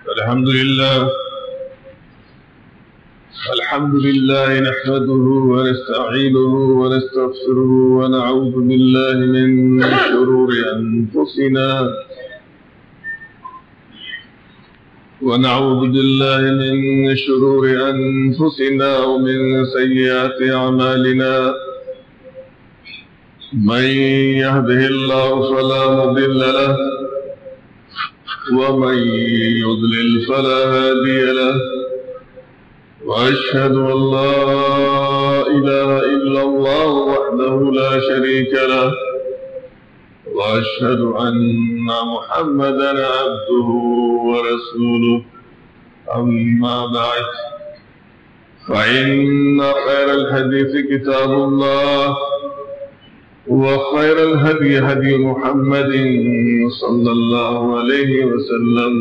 الحمد لله نحمده ونستعينه ونستغفره ونعوذ بالله من شرور أنفسنا ومن سيئات أعمالنا من يهده الله فلا مضل له ومن يضلل فلا هادي له وأشهد أن لا إله إلا الله وحده لا شريك له وأشهد أن محمدا عبده ورسوله أما بعد فإن خير الحديث كتاب الله وخير الهدي هدي محمد صلى الله عليه وسلم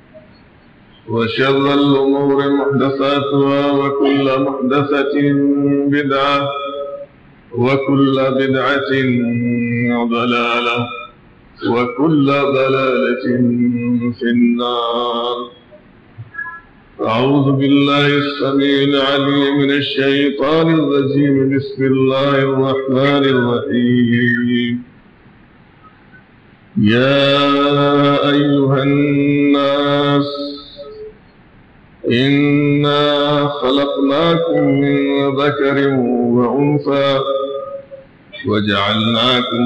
وشر الأمور محدثاتها وكل محدثة بدعة وكل بدعة ضلالة وكل ضلالة في النار. أعوذ بالله السميع العليم من الشيطان الرجيم. بسم الله الرحمن الرحيم. يا أيها الناس إنا خلقناكم من ذكر وأنثى وجعلناكم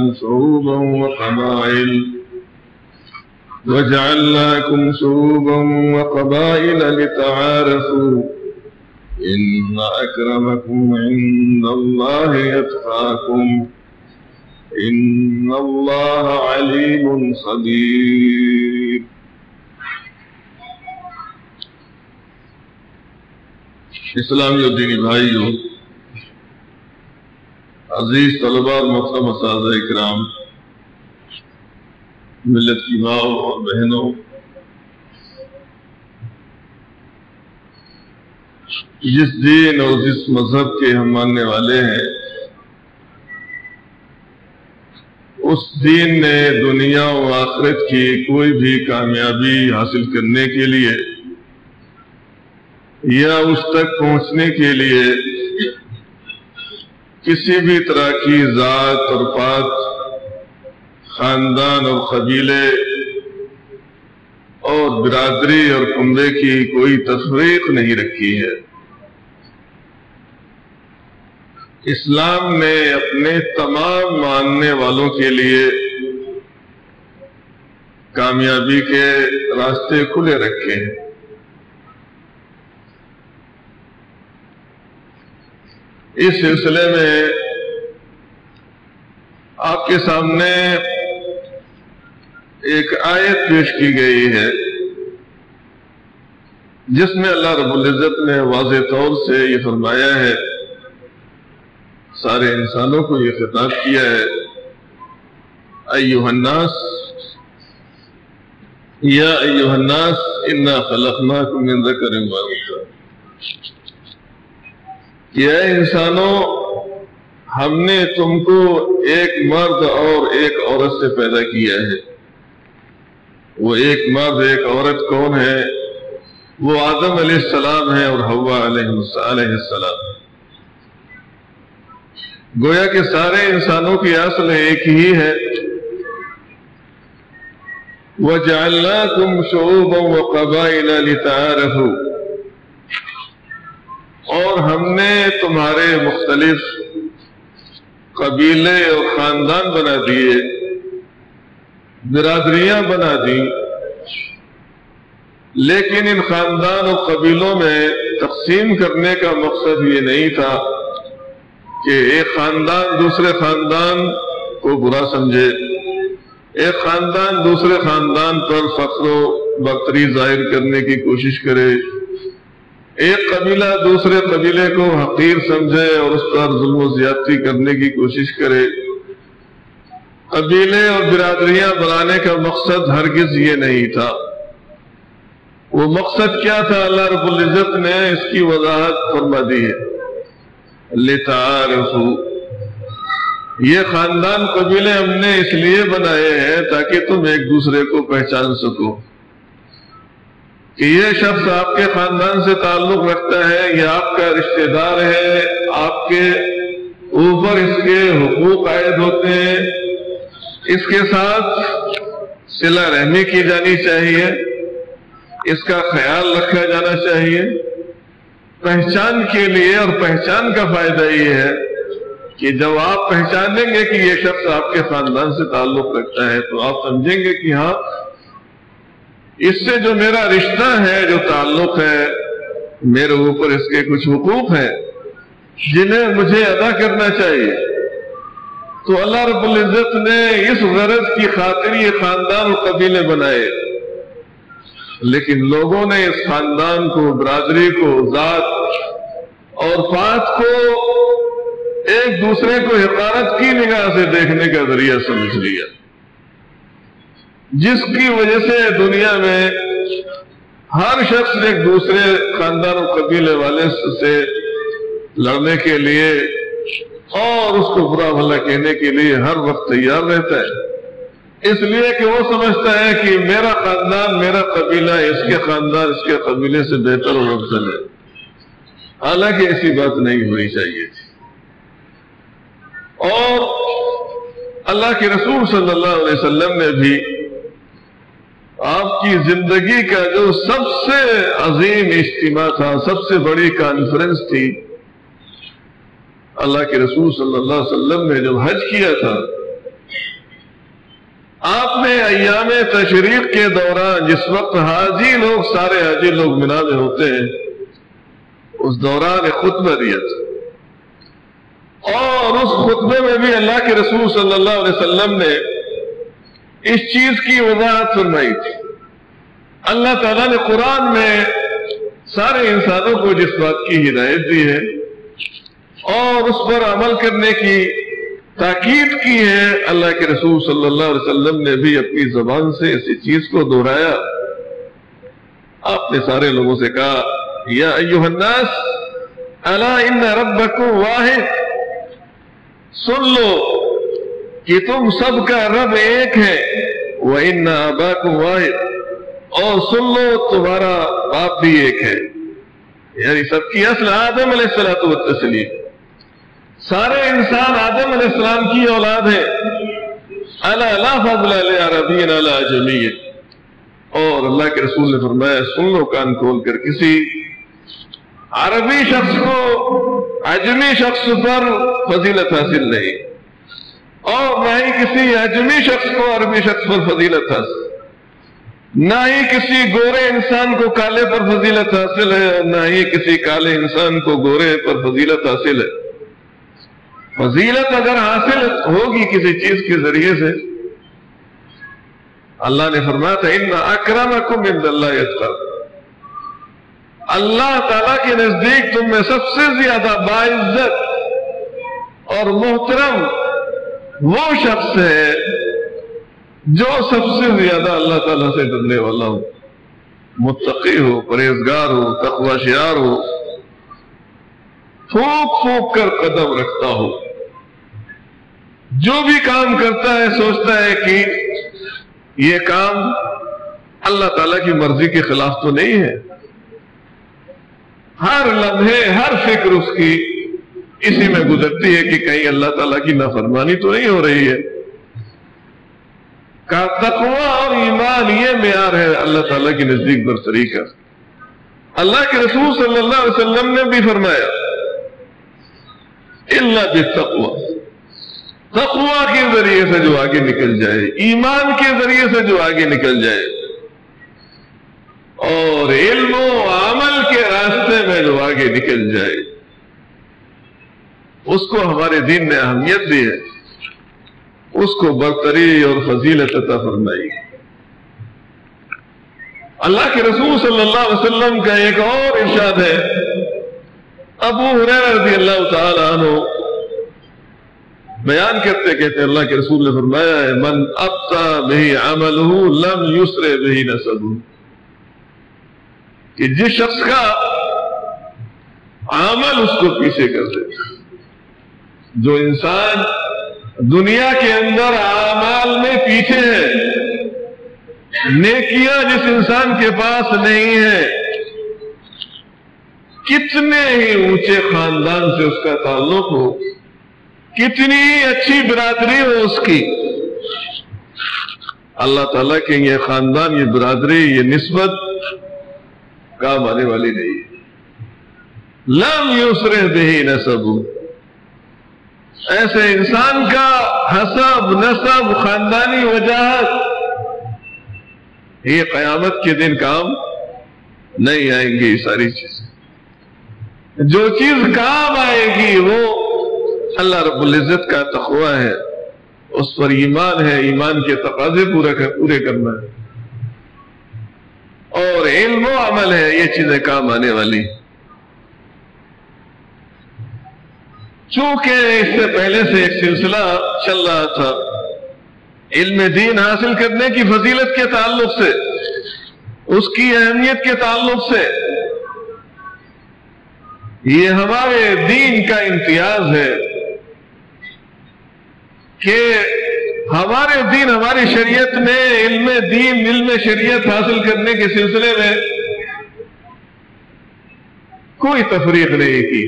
شعوبا وقبائل لتعارفوا إن أكرمكم عند الله يتقاكم إن الله عليم خبير. اسلامی اور دینی بھائیوں، عزیز طلباء اور محترم اساتذہ اکرام، ملت کی ماؤں اور بہنوں، جس دین اور جس مذہب کے ہم ماننے والے ہیں، اس دین نے دنیا و آخرت کی کوئی بھی کامیابی حاصل کرنے کے لیے یا اس تک پہنچنے کے لیے کسی بھی طرح کی ذات اور پات، خاندان اور قبیلے اور برادری اور کنبے کی کوئی تفریق نہیں رکھی ہے. اسلام نے اپنے تمام ماننے والوں کے لیے کامیابی کے راستے کھلے رکھے ہیں. اس سلسلے میں آپ کے سامنے ایک آیت پیش کی گئی ہے جس میں اللہ رب العزت نے واضح طور سے یہ فرمایا ہے، سارے انسانوں کو یہ خطاب کیا ہے، ایھا الناس یا ایھا الناس انا خلقناکم من ذکر و انثی، کہ اے انسانوں، ہم نے تم کو ایک مرد اور ایک عورت سے پیدا کیا ہے. وہ ایک مرد ایک عورت کون ہے؟ وہ آدم علیہ السلام ہے اور حوا علیہ السلام. گویا کہ سارے انسانوں کی اصل ایک ہی ہے. وَجَعَلْنَاكُمْ شُعُوبًا وَقَبَائِلَ لِتَعَارَفُوا، اور ہم نے تمہارے مختلف قبیلے اور خاندان بنا دیے، برادریاں بنا دی، لیکن ان خاندان اور قبیلوں میں تقسیم کرنے کا مقصد یہ نہیں تھا کہ ایک خاندان دوسرے خاندان کو برا سمجھے، ایک خاندان دوسرے خاندان پر فخر و برتری ظاہر کرنے کی کوشش کرے، ایک قبیلہ دوسرے قبیلے کو حقیر سمجھے اور اس پر ظلم و زیادتی کرنے کی کوشش کرے. قبیلے اور برادریاں بنانے کا مقصد ہرگز یہ نہیں تھا. وہ مقصد کیا تھا؟ اللہ رب العزت نے اس کی وضاحت فرما دی ہے، لِتَعَارَفُوا، یہ خاندان قبیلے ہم نے اس لیے بنائے ہیں تاکہ تم ایک دوسرے کو پہچان سکو. کہ یہ شخص آپ کے خاندان سے تعلق رکھتا ہے، یہ آپ کا رشتہ دار ہے، آپ کے اوپر اس کے حقوق عائد ہوتے ہیں، اس کے ساتھ صلہ رحمی کی جانی چاہیے، اس کا خیال رکھا جانا چاہیے۔ پہچان کے لیے، اور پہچان کا فائدہ یہ ہے کہ جب آپ پہچانیں گے کہ یہ شخص آپ کے خاندان سے تعلق رکھتا ہے تو آپ سمجھیں گے کہ ہاں، اس سے جو میرا رشتہ ہے، جو تعلق ہے، میرے اوپر اس کے کچھ حقوق ہیں جنہیں مجھے ادا کرنا چاہیے۔ تو اللہ رب العزت نے اس غرض کی خاطر یہ خاندان و قبیلے بنائے، لیکن لوگوں نے اس خاندان کو، برادری کو، ذات اور پات کو ایک دوسرے کو حقارت کی نگاہ سے دیکھنے کا ذریعہ سمجھ لیا، جس کی وجہ سے دنیا میں ہر شخص ایک دوسرے خاندان و قبیلے والے سے لڑنے کے لیے اور اس کو برا بھلا کہنے کے لیے ہر وقت تیار رہتا ہے، اس لیے کہ وہ سمجھتا ہے کہ میرا خاندان، میرا قبیلہ اس کے خاندان، اس کے قبیلے سے بہتر اور افضل ہے، حالانکہ ایسی بات نہیں ہونی چاہیے تھی۔ اور اللہ کے رسول صلی اللہ علیہ وسلم نے بھی آپ کی زندگی کا جو سب سے عظیم اجتماع تھا، سب سے بڑی کانفرنس تھی، اللہ کے رسول صلی اللہ علیہ وسلم نے جب حج کیا تھا، آپ نے ایام تشریق کے دوران، جس وقت حاجی لوگ، سارے حاجی لوگ مینا میں ہوتے ہیں، اس دوران ایک خطبہ دیا تھا، اور اس خطبے میں بھی اللہ کے رسول صلی اللہ علیہ وسلم نے اس چیز کی وضاحت فرمائی تھی۔ اللہ تعالیٰ نے قرآن میں سارے انسانوں کو جس بات کی ہدایت دی ہے اور اس پر عمل کرنے کی تاکید کی ہے، اللہ کے رسول صلی اللہ علیہ وسلم نے بھی اپنی زبان سے اسی چیز کو دہرایا۔ آپ نے سارے لوگوں سے کہا، یا ایھا الناس الا ان ربکم واحد، سن لو کہ تم سب کا رب ایک ہے، وَإِنَّ آبَاكُمْ وَاحِدٌ، اور سن لو تمہارا باپ بھی ایک ہے، یعنی سب کی اصل آدم علیہ الصلوۃ والتسلیم، سارے انسان آدم علیہ السلام کی اولاد ہے۔ الا لا فضل لعربی علی اعجمی، اور اللہ کے رسول نے فرمایا، سن لو کان کھول کر، کسی عربی شخص کو عجمی شخص پر فضیلت حاصل نہیں، اور نہ ہی کسی عجمی شخص کو عربی شخص پر فضیلت حاصل، نہ ہی کسی گورے انسان کو کالے پر فضیلت حاصل ہے، اور نہ ہی کسی کالے انسان کو گورے پر فضیلت حاصل ہے۔ فضیلت اگر حاصل ہوگی کسی چیز کے ذریعے سے، اللہ نے فرمایا تھا، ان اکرمکم عند اللہ اتقاکم، اللہ تعالیٰ کے نزدیک تم میں سب سے زیادہ باعزت اور محترم وہ شخص ہے جو سب سے زیادہ اللہ تعالیٰ سے ڈرنے والا ہو، متقی ہو، پرہیزگار ہو، تقوی شعار ہو، پھونک پھونک کر قدم رکھتا ہو، جو بھی کام کرتا ہے سوچتا ہے کہ یہ کام اللہ تعالیٰ کی مرضی کے خلاف تو نہیں ہے، ہر لمحے ہر فکر اس کی اسی میں گزرتی ہے کہ کہیں اللہ تعالیٰ کی نافرمانی تو نہیں ہو رہی ہے۔ کا تقوی اور ایمان یہ معیار ہے اللہ تعالیٰ کی نزدیک برتری کا۔ اللہ کے رسول صلی اللہ علیہ وسلم نے بھی فرمایا، الا بالتقوی، تقوی کے ذریعے سے جو آگے نکل جائے، ایمان کے ذریعے سے جو آگے نکل جائے، اور علم و عمل کے راستے میں جو آگے نکل جائے، اس کو ہمارے دین نے اہمیت دی ہے، اس کو برتری اور فضیلت عطا فرمائی۔ اللہ کے رسول صلی اللہ علیہ وسلم کا ایک اور ارشاد ہے، ابو ہریرہ رضی اللہ تعالی عنہ بیان کرتے کہتے اللہ کے رسول نے فرمایا ہے، من ابطأ به عمله لم یسرع به نسبه، کہ جس شخص کا عمل اس کو پیچھے کر دے، جو انسان دنیا کے اندر اعمال میں پیچھے ہے، نیکیاں جس انسان کے پاس نہیں ہے، کتنے ہی اونچے خاندان سے اس کا تعلق ہو، کتنی اچھی برادری ہو اس کی، اللہ تعالیٰ کے یہ خاندان، یہ برادری، یہ نسبت کام آنے والی نہیں ہے۔ لم یسرح بہ نسب، ایسے انسان کا حسب، نسب، خاندانی وجاہت یہ قیامت کے دن کام نہیں آئیں گی۔ یہ ساری چیزیں، جو چیز کام آئے گی وہ اللہ رب العزت کا تقوی ہے، اس پر ایمان ہے، ایمان کے تقاضے پورے کرنا ہے، اور علم و عمل ہے، یہ چیزیں کام آنے والی۔ چونکہ اس سے پہلے سے ایک سلسلہ چل رہا تھا علم دین حاصل کرنے کی فضیلت کے تعلق سے، اس کی اہمیت کے تعلق سے، یہ ہمارے دین کا امتیاز ہے کہ ہمارے دین، ہماری شریعت نے علم دین، علم شریعت حاصل کرنے کے سلسلے میں کوئی تفریق نہیں کی۔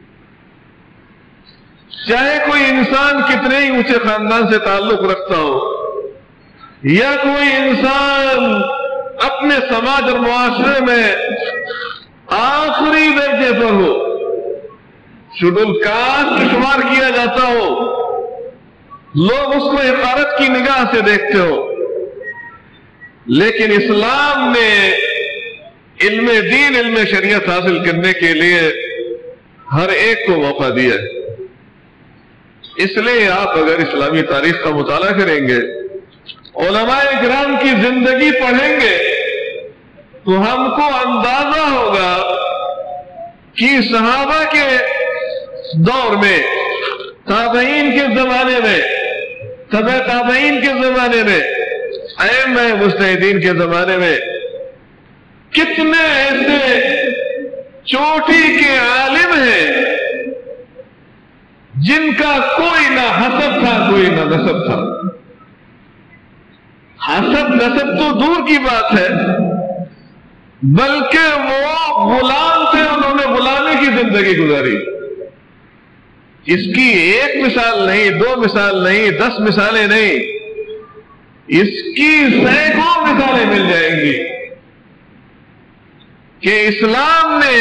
چاہے کوئی انسان کتنے ہی اونچے خاندان سے تعلق رکھتا ہو، یا کوئی انسان اپنے سماج اور معاشرے میں آخری درجے پر ہو، شیڈول کاسٹ شمار کیا جاتا ہو، لوگ اس کو حقارت کی نگاہ سے دیکھتے ہو، لیکن اسلام نے علم دین، علم شریعت حاصل کرنے کے لیے ہر ایک کو موقع دیا ہے۔ اس لیے آپ اگر اسلامی تاریخ کا مطالعہ کریں گے، علماء کرام کی زندگی پڑھیں گے، تو ہم کو اندازہ ہوگا کہ صحابہ کے دور میں، تابعین کے زمانے میں، تبع تابعین کے زمانے میں، ائمہ مجتہدین کے زمانے میں کتنے ایسے چوٹی کے عالم ہیں جن کا کوئی نہ حسب تھا، کوئی نہ نسب تھا۔ حسب نسب تو دور کی بات ہے، بلکہ وہ غلام تھے، انہوں نے غلامی کی زندگی گزاری۔ اس کی ایک مثال نہیں، دو مثال نہیں، 10 مثالیں نہیں، اس کی سینکڑوں مثالیں مل جائیں گی کہ اسلام نے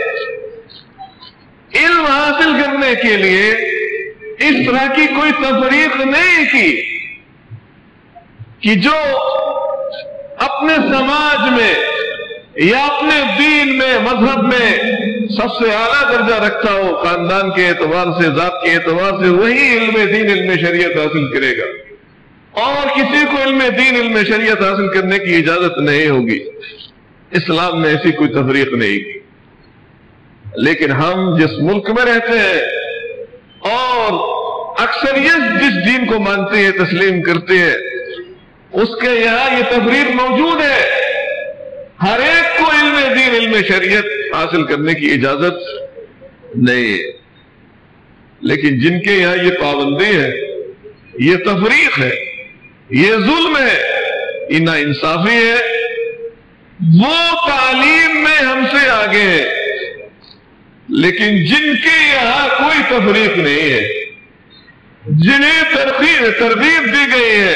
علم حاصل کرنے کے لیے اس طرح کی کوئی تفریق نہیں کی کہ جو اپنے سماج میں یا اپنے دین میں، مذہب میں سب سے اعلیٰ درجہ رکھتا ہو، خاندان کے اعتبار سے، ذات کے اعتبار سے، وہی علم دین، علم شریعت حاصل کرے گا، اور کسی کو علم دین، علم شریعت حاصل کرنے کی اجازت نہیں ہوگی۔ اسلام نے ایسی کوئی تفریق نہیں کی۔ لیکن ہم جس ملک میں رہتے ہیں اور اکثریت جس دین کو مانتے ہیں، تسلیم کرتے ہیں، اس کے یہاں یہ تفریق موجود ہے، ہر ایک کو علم دین، علم شریعت حاصل کرنے کی اجازت نہیں ہے۔ لیکن جن کے یہاں یہ پابندی ہے، یہ تفریق ہے، یہ ظلم ہے، یہ ناانصافی ہے، وہ تعلیم میں ہم سے آگے ہیں، لیکن جن کے یہاں کوئی تفریق نہیں ہے، جنہیں ترغیب دی گئی ہے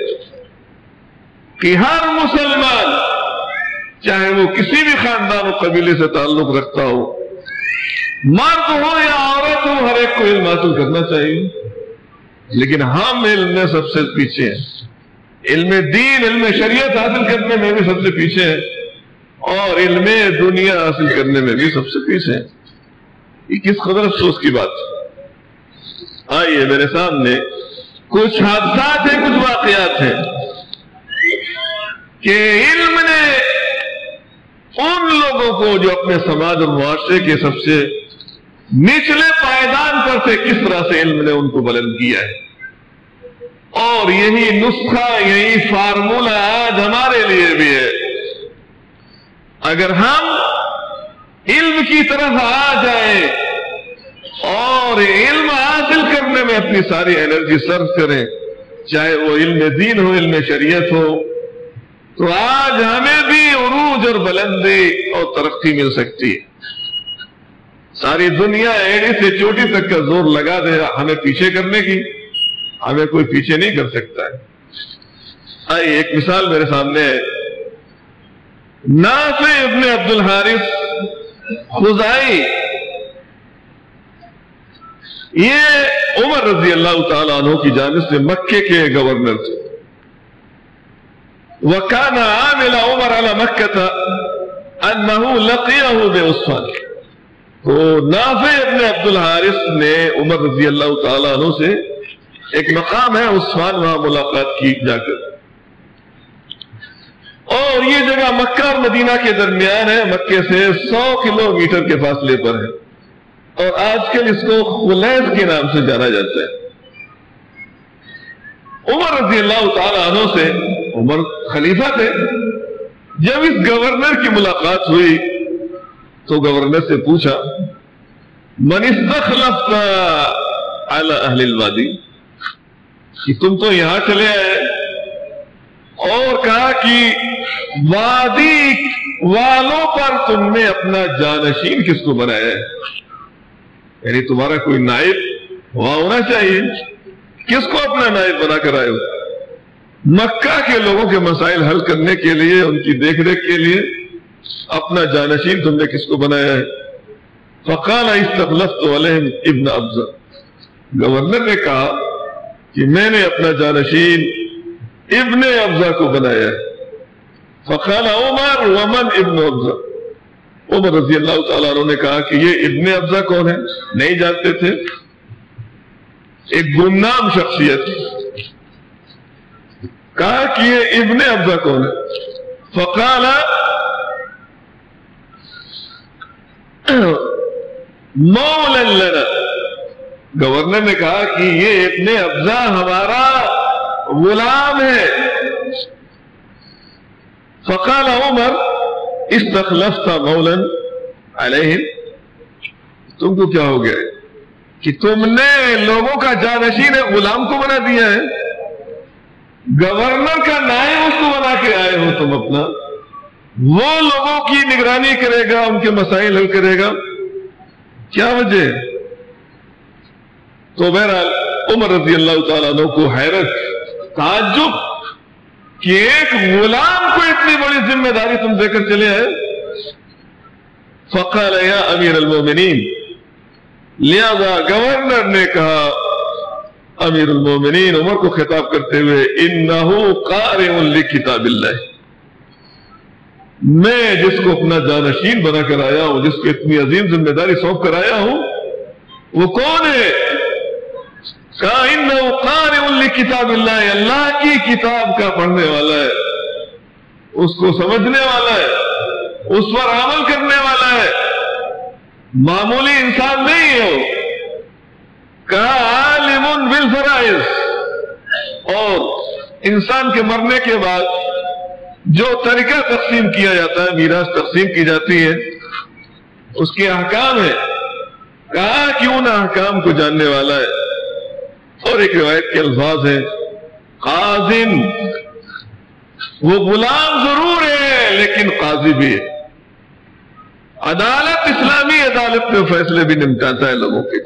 کہ ہر مسلمان، چاہے وہ کسی بھی خاندان و قبیلے سے تعلق رکھتا ہو، مرد ہو یا عورت ہو، ہر ایک کو علم حاصل کرنا چاہیے۔ لیکن ہم علم میں سب سے پیچھے ہیں، علم دین، علم شریعت حاصل کرنے میں بھی سب سے پیچھے ہیں، اور علم دنیا حاصل کرنے میں بھی سب سے پیچھے ہیں۔ یہ کس قدر افسوس کی بات ہے۔ آئیے میرے سامنے کچھ حادثات ہیں، کچھ واقعات ہیں کہ علم نے ان لوگوں کو جو اپنے سماج اور معاشرے کے سب سے نچلے پائیدان پر تھے، کس طرح سے علم نے ان کو بلند کیا ہے، اور یہی نسخہ، یہی فارمولہ آج ہمارے لیے بھی ہے۔ اگر ہم علم کی طرف آ جائیں اور علم حاصل کرنے میں اپنی ساری انرجی صرف کریں، چاہے وہ علم دین ہو، علم شریعت ہو، تو آج ہمیں بھی عروج اور بلندی اور ترقی مل سکتی ہے. ساری دنیا ایڑی سے چوٹی تک کا زور لگا دے ہمیں پیچھے کرنے کی، ہمیں کوئی پیچھے نہیں کر سکتا ہے. آئیے ایک مثال میرے سامنے ہے. نافع ابن عبد الحارث خزائی، یہ عمر رضی اللہ تعالیٰ عنہ کی جانب سے مکے کے گورنر تھے. وَكَانَ عَامِلَ عُمَرَ عَلَى مَكَّةَ أَنَّهُ لَقِيَهُ بِعُسْفَانٍ. تو نافع ابن عبد الحارث نے عمر رضی اللہ تعالیٰ عنہ سے ایک مقام ہے عسفان، وہاں ملاقات کی جا کر. اور یہ جگہ مکہ اور مدینہ کے درمیان ہے، مکے سے 100 کلومیٹر کے فاصلے پر ہے، اور آج کل اس کو خلیز کے نام سے جانا جاتا ہے. عمر رضی اللہ تعالیٰ عنہ سے، عمر خلیفہ تھے، جب اس گورنر کی ملاقات ہوئی تو گورنر سے پوچھا من استخلفت علی اہل الوادی، کہ تم تو یہاں چلے آئے، اور کہا کہ وادی والوں پر تم نے اپنا جانشین کس کو بنایا ہے؟ یعنی تمہارا کوئی نائب وہاں ہونا چاہیے، کس کو اپنا نائب بنا کر آئے ہو؟ مکہ کے لوگوں کے مسائل حل کرنے کے لیے، ان کی دیکھ ریکھ کے لیے اپنا جانشین تم نے کس کو بنایا ہے؟ فقال استخلفت علیہم ابن ابزہ. گورنر نے کہا کہ میں نے اپنا جانشین ابن ابزہ کو بنایا ہے. فقال عمر ومن ابن ابزہ. عمر رضی اللہ تعالیٰ عنہ نے کہا کہ یہ ابن ابزہ کون ہے؟ نہیں جانتے تھے. ایک گمنام شخصیت. کہا کہ یہ ابن ابزہ کون ہے؟ فقال مولا لنا. گورنر نے کہا کہ یہ ابن ابزہ ہمارا غلام ہے. فقال عمر استخلفت مولا علیہم. تم کو کیا ہو گیا ہے کہ تم نے لوگوں کا جانشین غلام کو بنا دیا ہے؟ گورنر کا نائب اس کو بنا کے آئے ہو تم اپنا، وہ لوگوں کی نگرانی کرے گا، ان کے مسائل حل کرے گا، کیا وجہ ہے؟ تو بہرحال عمر رضی اللہ تعالیٰ عنہ کو حیرت، تعجب کہ ایک غلام کو اتنی بڑی ذمہ داری تم دے کر چلے آئے. فقال یا امیر المومنین. لہذا گورنر نے کہا امیر المومنین عمر کو خطاب کرتے ہوئے انہو قارئ لکتاب اللہ. میں جس کو اپنا جانشین بنا کر آیا ہوں، جس کو اتنی عظیم ذمہ داری سونپ کر آیا ہوں، وہ کون ہے؟ کہا انہو قارئ لکتاب اللہ. اللہ کی کتاب کا پڑھنے والا ہے، اس کو سمجھنے والا ہے، اس پر عمل کرنے والا ہے، معمولی انسان نہیں ہے وہ. کہا عالم بالفرائض. اور انسان کے مرنے کے بعد جو طریقہ تقسیم کیا جاتا ہے، میراث تقسیم کی جاتی ہے، اس کے احکام ہے. کہا کہ ان احکام کو جاننے والا ہے. اور ایک روایت کے الفاظ ہیں قاضٍ. وہ غلام ضرور ہے لیکن قاضی بھی ہے. عدالت، اسلامی عدالت میں فیصلے بھی نمٹاتا ہے لوگوں کے.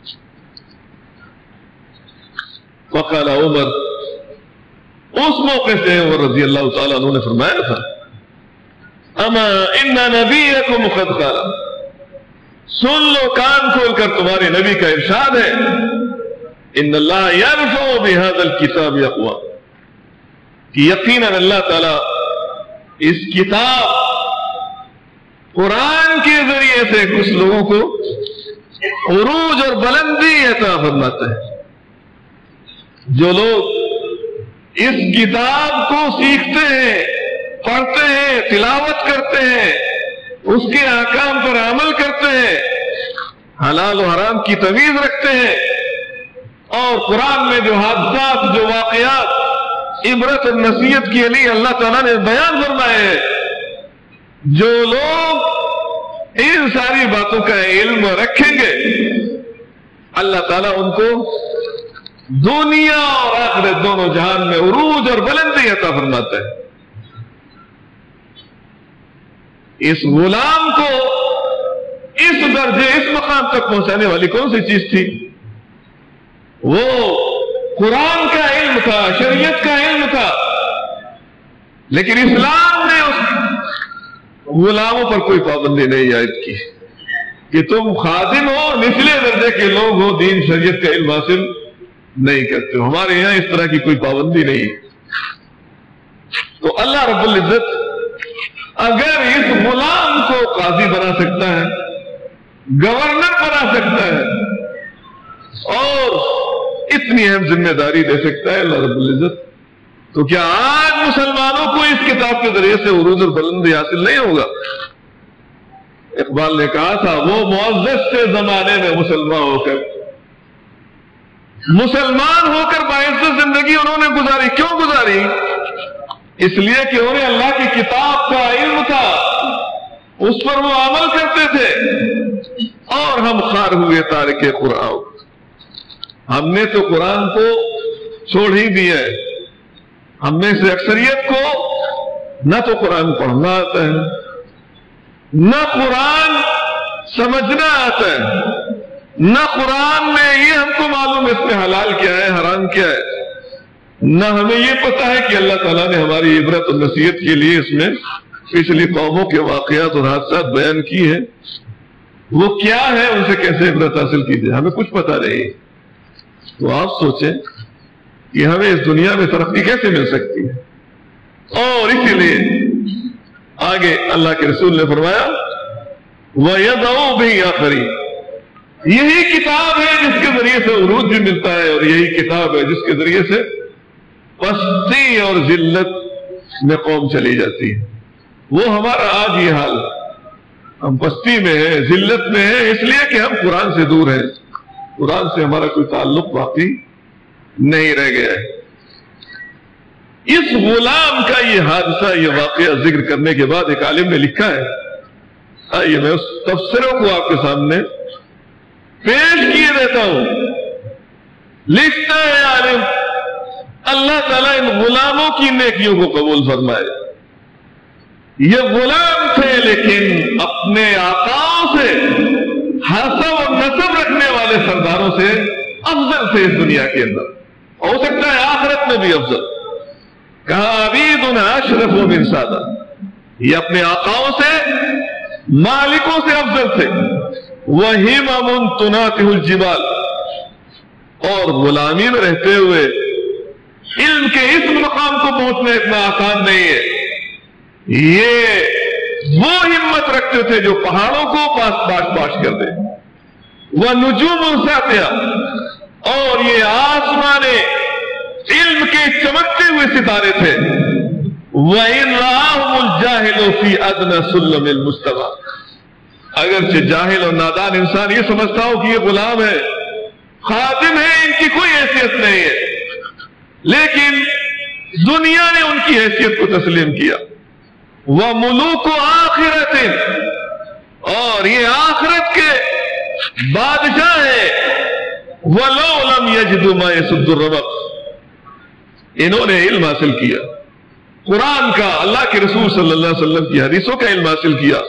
فقال عمر. اس موقع سے عمر رضی اللہ تعالیٰ عنہ نے فرمایا تھا اما ان نبیکم قد قال. سن لو کان کھول کر، تمہارے نبی کا ارشاد ہے ان اللہ یرفع بهذا الكتاب اقوام، کہ یقیناً اللہ تعالیٰ اس کتاب قرآن کے ذریعے سے کچھ لوگوں کو عروج اور بلندی عطا فرماتا ہے. جو لوگ اس کتاب کو سیکھتے ہیں، پڑھتے ہیں، تلاوت کرتے ہیں، اس کے احکام پر عمل کرتے ہیں، حلال و حرام کی تمیز رکھتے ہیں، اور قرآن میں جو حادثات، جو واقعات عبرت اور نصیحت کے لیے اللہ تعالیٰ نے بیان فرمائے ہیں، جو لوگ ان ساری باتوں کا علم رکھیں گے، اللہ تعالیٰ ان کو دنیا اور آخرت دونوں جہان میں عروج اور بلندی عطا فرماتا ہے. اس غلام کو اس درجے اس مقام تک پہنچانے والی کون سی چیز تھی؟ وہ قرآن کا علم تھا، شریعت کا علم تھا، لیکن اسلام نے اس غلاموں پر کوئی پابندی نہیں عائد کی کہ تم خادم ہو، نچلے درجے کے لوگ ہو، دین شریعت کا علم حاصل نہیں کرتے ہو۔ ہمارے یہاں اس طرح کی کوئی پابندی نہیں۔ تو اللہ رب العزت اگر اس غلام کو قاضی بنا سکتا ہے، گورنر بنا سکتا ہے اور اتنی اہم ذمہ داری دے سکتا ہے اللہ رب العزت، تو کیا آج مسلمانوں کو اس کتاب کے ذریعے سے عروج اور بلندی حاصل نہیں ہوگا؟ اقبال نے کہا تھا وہ معزز سے زمانے میں مسلمان ہو کر باعزت زندگی انہوں نے گزاری۔ کیوں گزاری؟ اس لیے کہ انہیں اللہ کی کتاب کا علم تھا، اس پر وہ عمل کرتے تھے، اور ہم خار ہوئے تارک قرآن، ہم نے تو قرآن کو چھوڑ ہی دیا ہے۔ ہم میں سے اکثریت کو نہ تو قرآن پڑھنا آتا ہے، نہ قرآن سمجھنا آتا ہے، نہ قرآن میں یہ ہم کو معلوم ہے اس میں حلال کیا ہے حرام کیا ہے، نہ ہمیں یہ پتا ہے کہ اللہ تعالیٰ نے ہماری عبرت اور نصیحت کے لیے اس میں پچھلی قوموں کے واقعات اور حادثات بیان کی ہیں، وہ کیا ہے، ان سے کیسے عبرت حاصل کی جائے، ہمیں کچھ پتا نہیں۔ تو آپ سوچیں کہ ہمیں اس دنیا میں ترقی کیسے مل سکتی ہے؟ اور اسی لیے آگے اللہ کے رسول نے فرمایا وَيَدْعُو بِهِ آخَرِينَ، یہی کتاب ہے جس کے ذریعے سے عروج بھی ملتا ہے، اور یہی کتاب ہے جس کے ذریعے سے پستی اور ذلت میں قوم چلی جاتی ہے۔ وہ ہمارا آج یہ حال ہے، ہم پستی میں ہیں، ذلت میں ہیں، اس لیے کہ ہم قرآن سے دور ہیں، قرآن سے ہمارا کوئی تعلق باقی نہیں رہ گیا ہے۔ اس غلام کا یہ حادثہ، یہ واقعہ ذکر کرنے کے بعد ایک عالم نے لکھا ہے، آئیے میں اس تفسیروں کو آپ کے سامنے پیش کیے دیتا ہوں۔ لکھتا ہے عالم اللہ تعالیٰ ان غلاموں کی نیکیوں کو قبول فرمائے۔ یہ غلام تھے لیکن اپنے آقاؤں سے حسب اور نسب رکھنے والے سرداروں سے افضل تھے اس دنیا کے اندر، ہو سکتا ہے آخرت میں بھی افضل۔ کہا عبید اشرف من سادہ، یہ اپنے آقاؤں سے مالکوں سے افضل تھے۔ وَهِمَمٌ تُنَاتِهُ الْجِبَالِ، اور غلامی میں رہتے ہوئے علم کے اس مقام کو پہنچنا اتنا آسان نہیں ہے۔ یہ وہ ہمت رکھتے تھے جو پہاڑوں کو باش کر دے۔ وَنُجُومٌ سَاطِعَةٌ، اور یہ آسمان علم کے چمکتے ہوئے ستارے تھے۔ وَإِنْ رَآهُمُ الْجَاهِلُ فِي أَدْنَى سُلَّمِ الْمُسْتَوَى، اگرچہ جاہل اور نادان انسان یہ سمجھتا ہو کہ یہ غلام ہے، خادم ہے، ان کی کوئی حیثیت نہیں ہے، لیکن دنیا نے ان کی حیثیت کو تسلیم کیا۔ وَمُلُوكُ آخِرَةٍ، اور یہ آخرت کے بادشاہ ہے۔ وَلَوْ لَمْ يَجِدُوا مَا يَسُدُّ الرَّمَقَ، انہوں نے علم حاصل کیا، قرآن کا، اللہ کے رسول صلی اللہ علیہ وسلم کی حدیثوں کا علم حاصل کیا،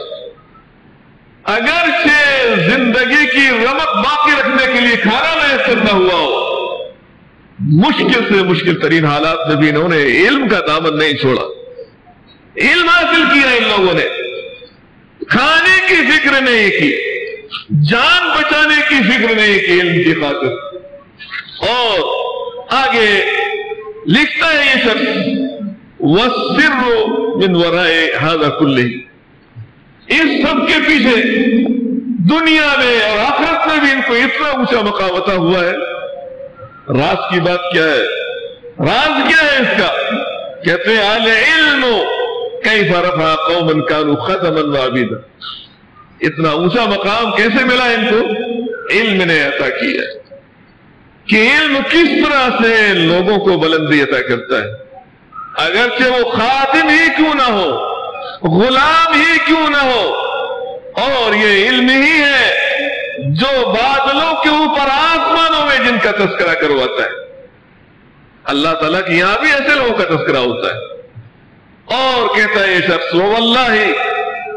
اگرچہ زندگی کی رمق باقی رکھنے کے لیے کھانا میسر نہ ہوا ہو، مشکل سے مشکل ترین حالات میں بھی انہوں نے علم کا دامن نہیں چھوڑا، علم حاصل کیا ان لوگوں نے، کھانے کی فکر نہیں کی، جان بچانے کی فکر نہیں کی علم کی خاطر۔ اور آگے لکھتا ہے یہ شخص وَالسِّرُّ مِنْ وَرَائِ هَذَا كُلِّهِ، اس سب کے پیچھے دنیا میں اور آخرت میں بھی ان کو اتنا اونچا مقام عطا ہوا ہے۔ راز کی بات کیا ہے؟ راز کیا ہے اس کا؟ کہتے ہیں العلم کیف رفع قوما كانوا خدما وعبیدا، اتنا اونچا مقام کیسے ملا ان کو؟ علم نے عطا کیا ہے کہ علم کس طرح سے لوگوں کو بلندی عطا کرتا ہے، اگرچہ وہ خادم ہی کیوں نہ ہو، غلام ہی کیوں نہ ہو، اور یہ علم ہی ہے جو بادلوں کے اوپر آسمانوں میں جن کا تذکرہ کرواتا ہے۔ اللہ تعالیٰ کی یہاں بھی ایسے لوگوں کا تذکرہ ہوتا ہے۔ اور کہتا ہے یہ شخص واللہ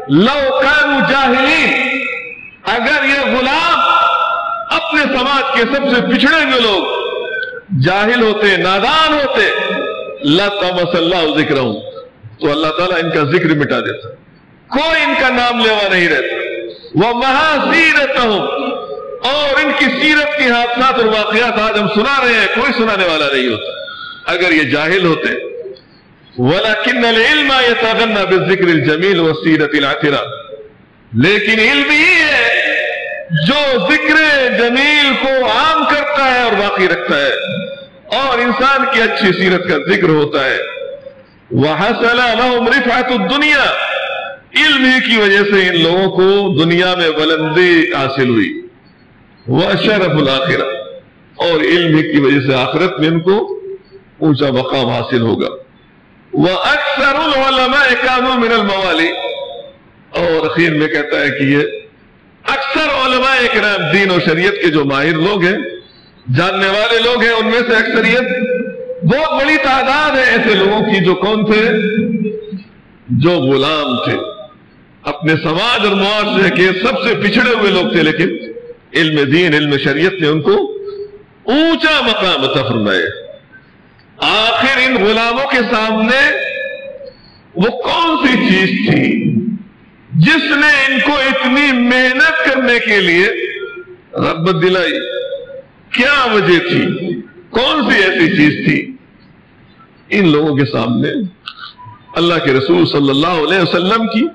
لو کانوا جاہلین، اگر یہ غلام اپنے سماج کے سب سے پچھڑے ہوئے لوگ جاہل ہوتے، نادان ہوتے، لطمس اللہ ذکرہم، تو اللہ تعالیٰ ان کا ذکر مٹا دیتا، کوئی ان کا نام لیوا نہیں رہتا۔ وَمَحَا سِیرَتَهُمْ، اور ان کی سیرت کے حادثات اور واقعات آج ہم سنا رہے ہیں، کوئی سنانے والا نہیں ہوتا اگر یہ جاہل ہوتے۔ وَلَكِنَّ الْعِلْمَ يَتَغَنَّى بِالذِّكْرِ الْجَمِيلِ وَالسِّیرَةِ الْعَطِرَةِ، لیکن علم ہی ہے جو ذکر جمیل کو عام کرتا ہے اور باقی رکھتا ہے، اور انسان کی اچھی سیرت کا ذکر ہوتا ہے۔ وَحَصَلَ لَهُمْ رِفْعَةُ الدُّنْيَا، علم ہی کی وجہ سے ان لوگوں کو دنیا میں بلندی حاصل ہوئی۔ وَشَرَفُ الْآخِرَةِ، اور علم ہی کی وجہ سے آخرت میں ان کو اونچا مقام حاصل ہوگا۔ وَأَكْثَرُ الْعُلَمَاءِ كَانُوا مِنَ الْمَوَالِي، اور اخیر میں کہتا ہے کہ یہ اکثر علماء اکرام دین و شریعت کے جو ماہر لوگ ہیں، جاننے والے لوگ ہیں، ان میں سے اکثریت بہت بڑی تعداد ہے ایسے لوگوں کی جو کون تھے؟ جو غلام تھے، اپنے سماج اور معاشرے کے سب سے پچھڑے ہوئے لوگ تھے، لیکن علم دین، علم شریعت نے ان کو اونچا مقام عطا فرمایا۔ آخر ان غلاموں کے سامنے وہ کون سی چیز تھی جس نے ان کو اتنی محنت کرنے کے لیے رغبت دلائی؟ کیا وجہ تھی؟ کون سی ایسی چیز تھی؟ ان لوگوں کے سامنے اللہ کے رسول صلی اللہ علیہ وسلم کی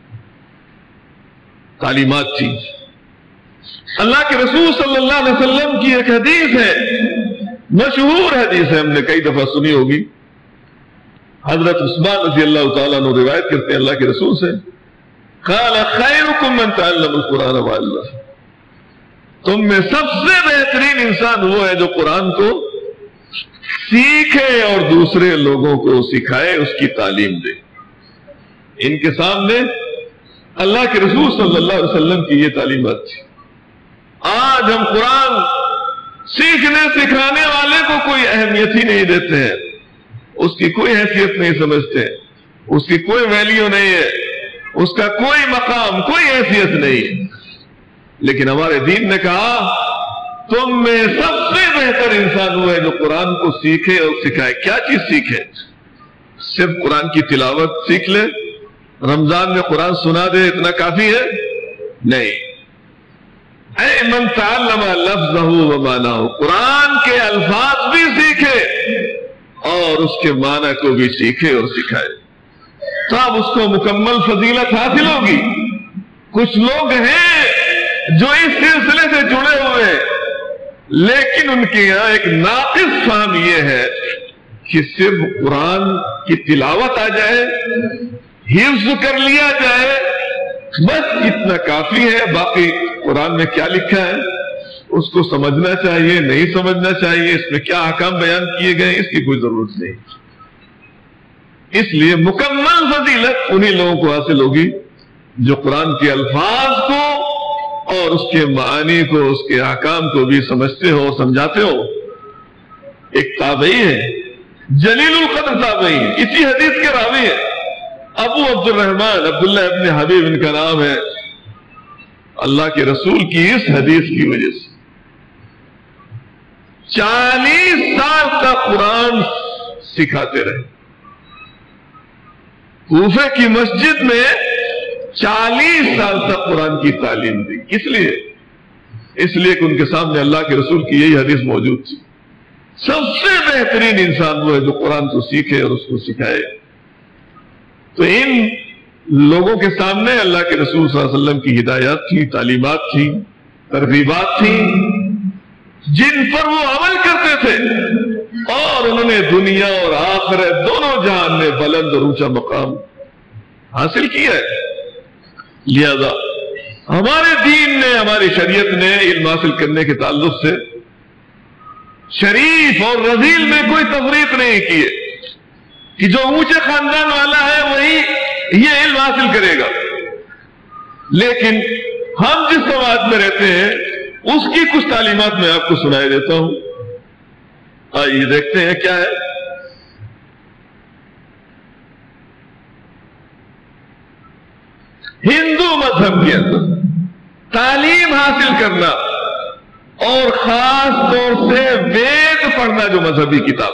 تعلیمات تھی۔ اللہ کے رسول صلی اللہ علیہ وسلم کی ایک حدیث ہے، مشہور حدیث ہے، ہم نے کئی دفعہ سنی ہوگی۔ حضرت عثمان رضی اللہ تعالیٰ عنہ روایت کرتے ہیں اللہ کے رسول سے، قال خیرکم من تعلم القرآن وعلمہ، تم میں سب سے بہترین انسان وہ ہے جو قرآن کو سیکھے اور دوسرے لوگوں کو سکھائے، اس کی تعلیم دے۔ ان کے سامنے اللہ کے رسول صلی اللہ علیہ وسلم کی یہ تعلیمات تھی۔ آج ہم قرآن سیکھنے سکھانے والے کو کوئی اہمیت ہی نہیں دیتے ہیں، اس کی کوئی حیثیت نہیں سمجھتے، اس کی کوئی ویلیو نہیں ہے، اس کا کوئی مقام، کوئی حیثیت نہیں۔ لیکن ہمارے دین نے کہا تم میں سب سے بہتر انسان وہ ہے جو قرآن کو سیکھے اور سکھائے۔ کیا چیز سیکھے؟ صرف قرآن کی تلاوت سیکھ لے، رمضان میں قرآن سنا دے، اتنا کافی ہے؟ نہیں۔ اے من تعلم لفظہ و معنہ، قرآن کے الفاظ بھی سیکھے اور اس کے معنی کو بھی سیکھے اور سکھائے، تب اس کو مکمل فضیلت حاصل ہوگی۔ کچھ لوگ ہیں جو اس سلسلے سے جڑے ہوئے ہیں، لیکن ان کے یہاں ایک ناقص فہم یہ ہے کہ صرف قرآن کی تلاوت آ جائے، حفظ کر لیا جائے، بس اتنا کافی ہے، باقی قرآن میں کیا لکھا ہے اس کو سمجھنا چاہیے، نہیں سمجھنا چاہیے، اس میں کیا احکام بیان کیے گئے اس کی کوئی ضرورت نہیں۔ اس لیے مکمل فضیلت انہی لوگوں کو حاصل ہوگی جو قرآن کے الفاظ کو اور اس کے معانی کو، اس کے احکام کو بھی سمجھتے ہو اور سمجھاتے ہو۔ ایک تابعی ہے، جلیل القدر تابعی، اسی حدیث کے راوی ہے، ابو عبد الرحمن عبداللہ ابن حبیب ان کا نام ہے۔ اللہ کے رسول کی اس حدیث کی وجہ سے 40 سال تک قرآن سکھاتے رہے۔ کوفے کی مسجد میں 40 سال تک قرآن کی تعلیم دی۔ اس لیے کہ ان کے سامنے اللہ کے رسول کی یہی حدیث موجود تھی، سب سے بہترین انسان وہ ہے جو قرآن کو سیکھے اور اس کو سکھائے۔ تو ان لوگوں کے سامنے اللہ کے رسول صلی اللہ علیہ وسلم کی ہدایات تھی، تعلیمات تھی، ترغیبات تھی، جن پر وہ عمل کرتے تھے، اور انہوں نے دنیا اور آخرت دونوں جہان میں بلند اور اونچا مقام حاصل کیا ہے۔ لہذا ہمارے دین نے، ہماری شریعت نے علم حاصل کرنے کے تعلق سے شریف اور رذیل میں کوئی تفریق نہیں کی ہے کہ جو اونچے خاندان والا ہے وہی یہ علم حاصل کرے گا، لیکن ہم جس سماج میں رہتے ہیں اس کی کچھ تعلیمات میں آپ کو سنائے دیتا ہوں۔ آئیے دیکھتے ہیں کیا ہے۔ ہندو مذہب کے اندر تعلیم حاصل کرنا اور خاص طور سے وید پڑھنا جو مذہبی کتاب،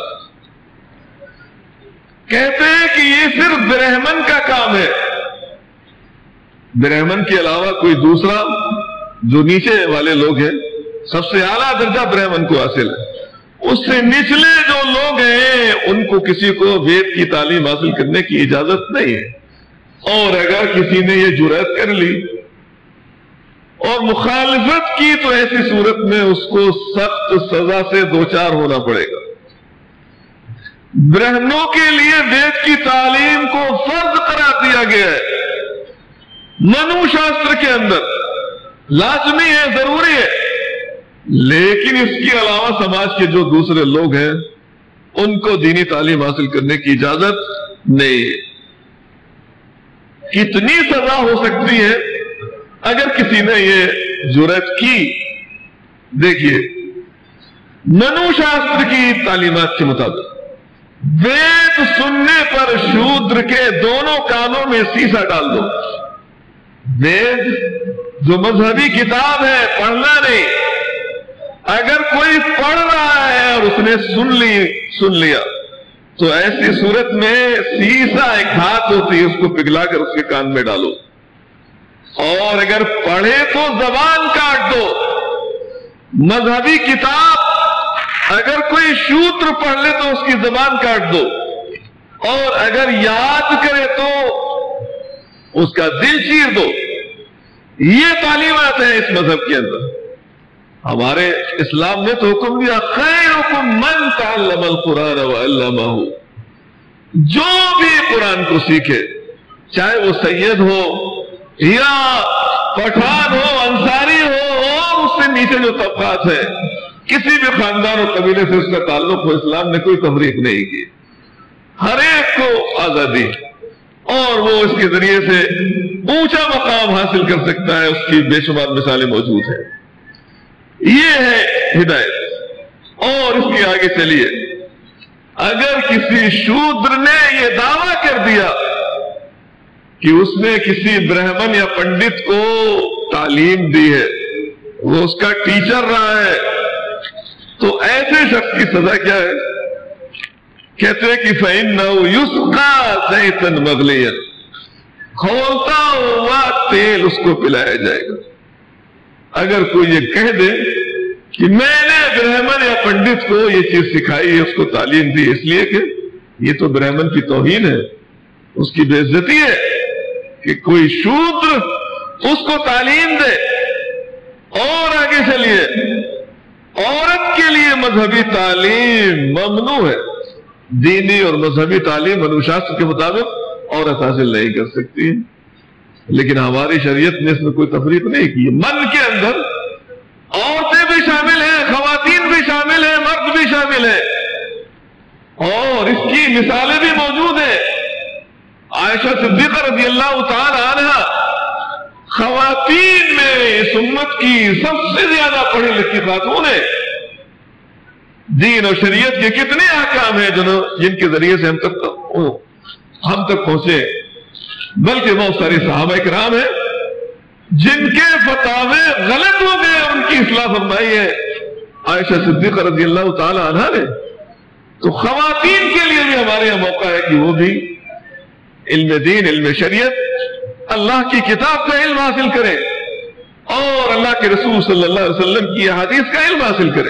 کہتے ہیں کہ یہ صرف برہمن کا کام ہے. برہمن کے علاوہ کوئی دوسرا جو نیچے والے لوگ ہیں، سب سے اعلیٰ درجہ برہمن کو حاصل ہے، اس سے نچلے جو لوگ ہیں ان کو کسی کو وید کی تعلیم حاصل کرنے کی اجازت نہیں ہے. اور اگر کسی نے یہ جرأت کر لی اور مخالفت کی تو ایسی صورت میں اس کو سخت سزا سے دوچار ہونا پڑے گا. برہمنوں کے لیے وید کی تعلیم کو فرض قرار دیا گیا ہے، منو شاستر کے اندر لازمی ہے، ضروری ہے. لیکن اس کے علاوہ سماج کے جو دوسرے لوگ ہیں ان کو دینی تعلیم حاصل کرنے کی اجازت نہیں ہے. کتنی سزا ہو سکتی ہے اگر کسی نے یہ جرأت کی؟ دیکھیے، منو شاستر کی تعلیمات کے مطابق وید سننے پر شودر کے دونوں کانوں میں سیسا ڈال دو. وید جو مذہبی کتاب ہے، پڑھنا نہیں. اگر کوئی پڑھ رہا ہے اور اس نے سن لیا تو ایسی صورت میں سیسا ایک ہاتھ ہوتی ہے، اس کو پگھلا کر اس کے کان میں ڈالو. اور اگر پڑھے تو زبان کاٹ دو. مذہبی کتاب اگر کوئی شودر پڑھ لے تو اس کی زبان کاٹ دو، اور اگر یاد کرے تو اس کا دل چیر دو. یہ تعلیمات ہیں اس مذہب کے اندر. ہمارے اسلام نے تو حکم دیا، خیرکم من تعلم القرآن وعلمہ. جو بھی قرآن کو سیکھے، چاہے وہ سید ہو یا پٹھان ہو، انصاری ہو، اور اس سے نیچے جو طبقات ہیں، کسی بھی خاندان اور قبیلے سے اس کا تعلق ہو، اسلام نے کوئی تفریق نہیں کی. ہر ایک کو آزادی، اور وہ اس کے ذریعے سے اونچا مقام حاصل کر سکتا ہے. اس کی بے شمار مثالیں موجود ہیں. یہ ہے ہدایت. اور اس کے آگے چلیے، اگر کسی شودر نے یہ دعویٰ کر دیا کہ اس نے کسی برہمن یا پنڈت کو تعلیم دی ہے، وہ اس کا ٹیچر رہا ہے، تو ایسے شخص کی سزا کیا ہے؟ کہتے ہیں کہ فَإِنَّهُ يُسْقَى زَيْتًا مَغْلِيًا، کھولتا ہوا تیل اس کو پلایا جائے گا. اگر کوئی یہ کہہ دے کہ میں نے برہمن یا پنڈت کو یہ چیز سکھائی ہے، اس کو تعلیم دی، اس لیے کہ یہ تو برہمن کی توہین ہے، اس کی بے عزتی ہے کہ کوئی شودر اس کو تعلیم دے. اور آگے چلیے، عورت کے لیے مذہبی تعلیم ممنوع ہے. دینی اور مذہبی تعلیم انوشاستر کے مطابق عورت حاصل نہیں کر سکتی. لیکن ہماری شریعت نے اس میں کوئی تفریق نہیں کی. من کے اندر عورتیں بھی شامل ہیں، خواتین بھی شامل ہیں، مرد بھی شامل ہیں، اور اس کی مثالیں بھی موجود ہیں. عائشہ صدیقہ رضی اللہ تعالی عنہ خواتین میں اس امت کی سب سے زیادہ پڑھی لکھی خاتون ہے. دین اور شریعت کے کتنے احکام ہیں جن کے ذریعے سے ہم تک پہنچے. بلکہ بہت سارے صحابہ کرام ہیں جن کے فتاوے غلط ہو گئے، ان کی اصلاح فرمائی ہے عائشہ صدیقہ رضی اللہ تعالی عنہ نے. تو خواتین کے لیے بھی ہمارے یہاں موقع ہے کہ وہ بھی علم دین، علم شریعت، اللہ کی کتاب کا علم حاصل کرے اور اللہ کے رسول صلی اللہ علیہ وسلم کی احادیث کا علم حاصل کرے.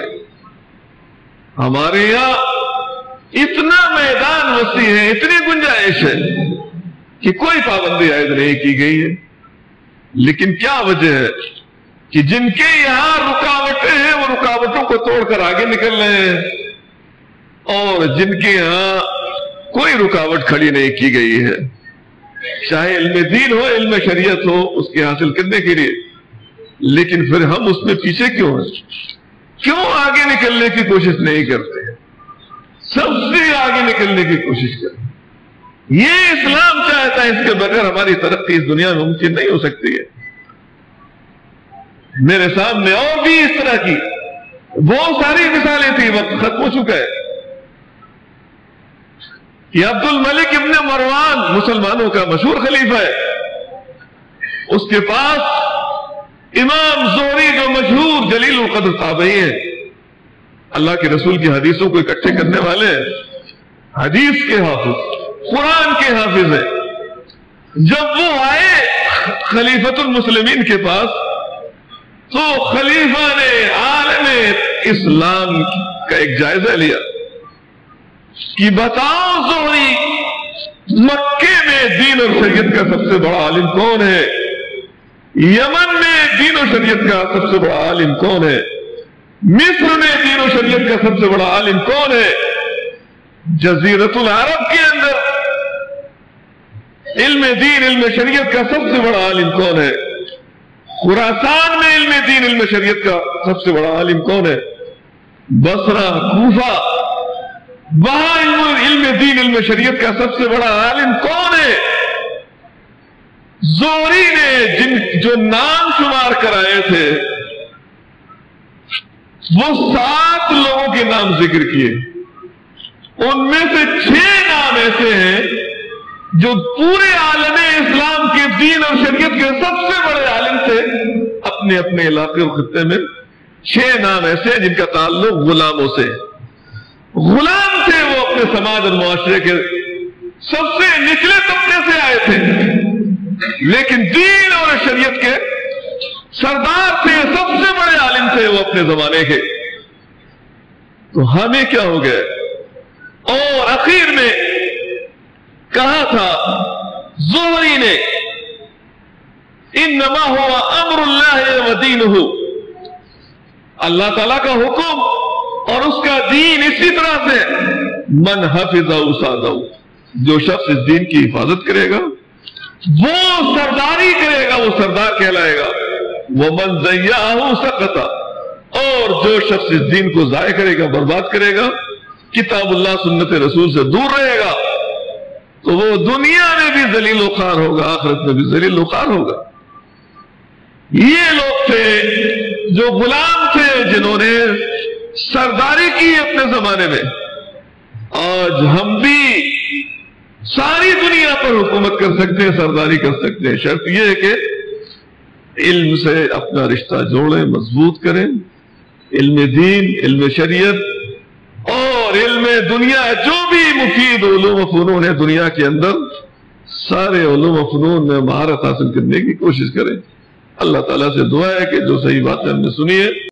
ہمارے یہاں اتنا میدان وسیع ہے، اتنی گنجائش ہے کہ کوئی پابندی عائد نہیں کی گئی ہے. لیکن کیا وجہ ہے کہ جن کے یہاں رکاوٹیں ہیں وہ رکاوٹوں کو توڑ کر آگے نکل رہے ہیں، اور جن کے یہاں کوئی رکاوٹ کھڑی نہیں کی گئی ہے، چاہے علم دین ہو، علم شریعت ہو، اس کے حاصل کرنے کے لیے. لیکن پھر ہم اس میں پیچھے کیوں ہیں؟ کیوں آگے نکلنے کی کوشش نہیں کرتے؟ سب سے آگے نکلنے کی کوشش کریں. یہ اسلام چاہتا ہے، اس کے بغیر ہماری ترقی اس دنیا میں ممکن نہیں ہو سکتی ہے. میرے سامنے اور بھی اس طرح کی بہت ساری مثالیں تھیں، وقت ختم ہو چکا ہے. یہ عبد الملک ابن مروان مسلمانوں کا مشہور خلیفہ ہے. اس کے پاس امام زہری جو مشہور جلیل القدر تابعی ہیں، اللہ کے رسول کی حدیثوں کو اکٹھے کرنے والے ہیں، حدیث کے حافظ، قرآن کے حافظ ہیں، جب وہ آئے خلیفۃ المسلمین کے پاس تو خلیفہ نے عالم اسلام کا ایک جائزہ لیا کہ بتاؤ زہری، مکے میں دین اور شریعت کا سب سے بڑا عالم کون ہے؟ یمن میں دین و شریعت کا سب سے بڑا عالم کون ہے؟ مصر میں دین و شریعت کا سب سے بڑا عالم کون ہے؟ جزیرۃ العرب کے اندر علم دین علم شریعت کا سب سے بڑا عالم کون ہے؟ خراسان میں علم دین علم شریعت کا سب سے بڑا عالم کون ہے؟ بصرہ، کوفہ، وہاں علم دین علم شریعت کا سب سے بڑا عالم کون ہے؟ زہری نے جو نام شمار کرائے تھے وہ 7 لوگوں کے نام ذکر کیے، ان میں سے 6 نام ایسے ہیں جو پورے عالم اسلام کے دین اور شریعت کے سب سے بڑے عالم تھے، اپنے اپنے علاقے اور خطے میں 6 نام ایسے ہیں جن کا تعلق غلاموں سے، غلام تھے، وہ اپنے سماج اور معاشرے کے سب سے نچلے طبقے سے آئے تھے، لیکن دین اور شریعت کے سردار تھے، سب سے بڑے عالم تھے وہ اپنے زمانے کے۔ تو ہمیں کیا ہو گیا؟ اور اخیر میں کہا تھا زہری نے انما هو امر اللہ ودینہ، اللہ تعالیٰ کا حکم اور اس کا دین اسی طرح سے، من حفظہ سادہ، جو شخص اس دین کی حفاظت کرے گا وہ سرداری کرے گا، وہ سردار کہلائے گا، ومن ضیعہ سقط، اور جو شخص اس دین کو ضائع کرے گا برباد کرے گا، کتاب اللہ سنت رسول سے دور رہے گا، تو وہ دنیا میں بھی ذلیل و خوار ہوگا، آخرت میں بھی ذلیل و خوار ہوگا۔ یہ لوگ تھے جو غلام تھے، جنہوں نے سرداری کی اپنے زمانے میں۔ آج ہم بھی ساری دنیا پر حکومت کر سکتے ہیں، سرداری کر سکتے ہیں، شرط یہ ہے کہ علم سے اپنا رشتہ جوڑیں، مضبوط کریں، علم دین، علم شریعت اور علم دنیا، جو بھی مفید علوم و فنون ہے دنیا کے اندر، سارے علوم و فنون میں مہارت حاصل کرنے کی کوشش کریں۔ اللہ تعالیٰ سے دعا ہے کہ جو صحیح باتیں ہم نے سنی ہے